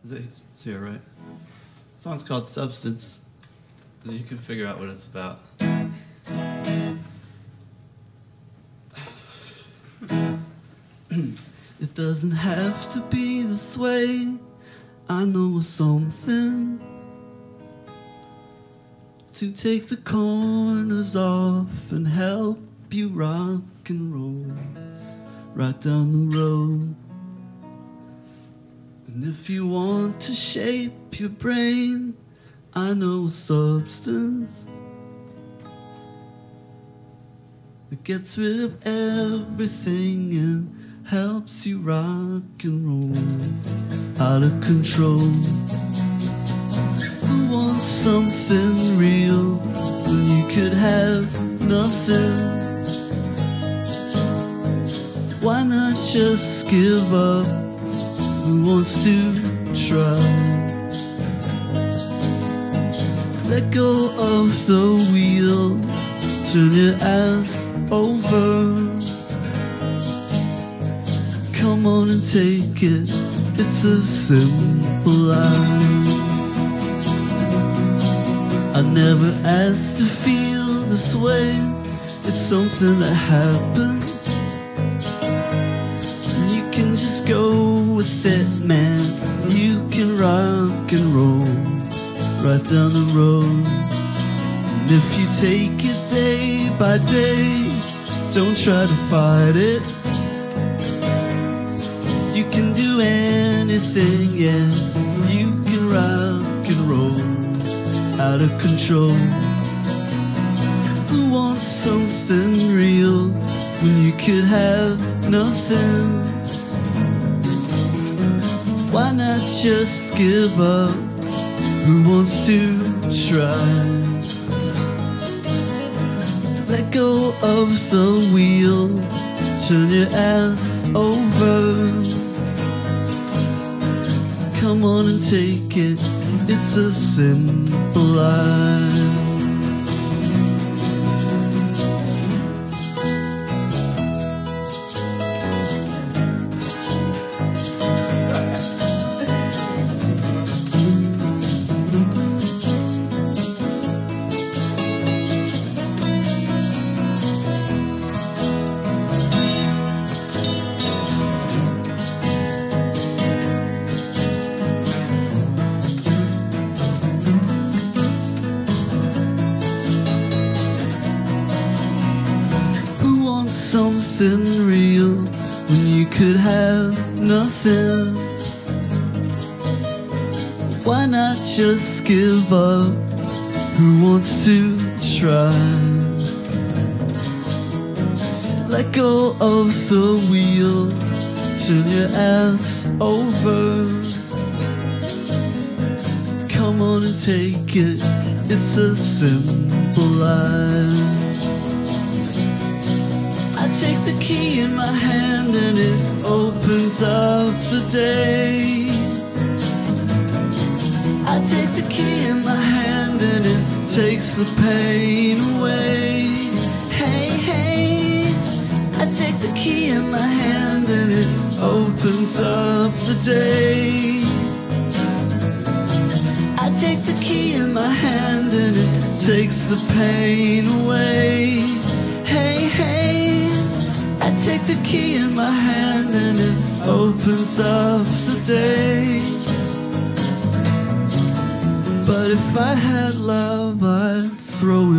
It's here, right? The song's called Substance. You can figure out what it's about. It doesn't have to be this way. I know something to take the corners off and help you rock and roll right down the road. And if you want to shape your brain, I know a substance that gets rid of everything and helps you rock and roll out of control. Who wants something real when you could have nothing? Why not just give up? Who wants to try? Let go of the wheel, turn your ass over. Come on and take it, it's a simple life. I never asked to feel this way, it's something that happened. You can just go with it, man. You can rock and roll right down the road. And if you take it day by day, don't try to fight it. You can do anything, yeah. You can rock and roll out of control. Who wants something real when you could have nothing? Why not just give up? Who wants to try? Let go of the wheel, turn your ass over. Come on and take it, it's a simple life. Something real when you could have nothing. Why not just give up? Who wants to try? Let go of the wheel, turn your ass over. Come on and take it, it's a simple life. I take the key in my hand and it opens up the day. I take the key in my hand and it takes the pain away. Hey, hey. I take the key in my hand and it opens up the day. I take the key in my hand and it takes the pain away. Hey, hey. I take the key in my hand and it opens up the day. But if I had love, I'd throw